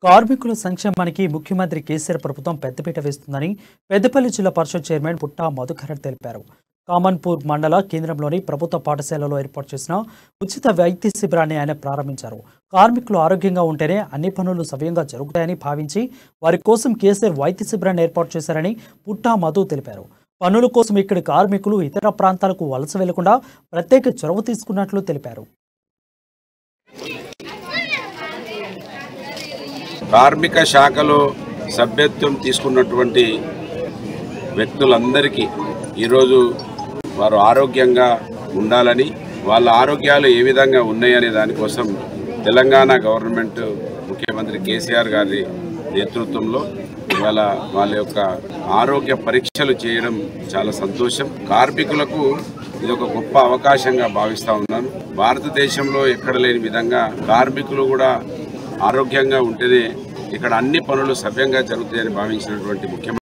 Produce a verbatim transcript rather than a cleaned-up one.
కార్మికుల సంక్షేమానికి ముఖ్యమంత్రి కేసీఆర్ ప్రభుత్వం పెద్దపీట వేస్తుందని పెద్దపల్లి జిల్లా పరిషత్ చైర్మన్ పుట్టా మధుకర్ తెలిపారు. కామన్పూర్ మండల కేంద్రంలోని ప్రభుత్వ పాఠశాలలో ఏర్పాటు చేసిన ఉచిత వైద్య శిబిరాన్ని ఆయన ప్రారంభించారు. కార్మికులు ఆరోగ్యంగా ఉంటేనే అన్ని పనులు సవ్యంగా జరుగుతాయని భావించి వారి కోసం కేసీఆర్ వైద్య శిబిరాన్ని ఏర్పాటు చేశారని పుట్టా మధు తెలిపారు. పనుల కోసం ఇక్కడి కార్మికులు ఇతర ప్రాంతాలకు వలస వెళ్లకుండా ప్రత్యేక చొరవ తీసుకున్నట్లు తెలిపారు. కార్మిక శాఖలో సభ్యత్వం తీసుకున్నటువంటి వ్యక్తులందరికీ ఈరోజు వారు ఆరోగ్యంగా ఉండాలని, వాళ్ళ ఆరోగ్యాలు ఏ విధంగా ఉన్నాయనే దానికోసం తెలంగాణ గవర్నమెంట్ ముఖ్యమంత్రి కేసీఆర్ గారి నేతృత్వంలో ఇవాళ వాళ్ళ యొక్క ఆరోగ్య పరీక్షలు చేయడం చాలా సంతోషం. కార్మికులకు ఇది ఒక గొప్ప అవకాశంగా భావిస్తూ ఉన్నాను. భారతదేశంలో ఎక్కడ లేని విధంగా కార్మికులు కూడా ఆరోగ్యంగా ఉంటేనే ఇక్కడ అన్ని పనులు సవ్యంగా జరుగుతాయని భావించినటువంటి ముఖ్యమంత్రి